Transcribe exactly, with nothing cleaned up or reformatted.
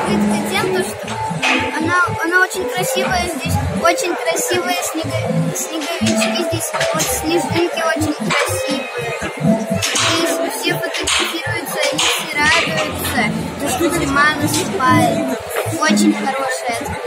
открытка тем, то, что она, она очень красивая здесь, очень красивые снега, снеговички здесь, вот снежинки очень красивые. Здесь все фотографируются и все радуются, то, что зима наступает. Очень хорошая открытка.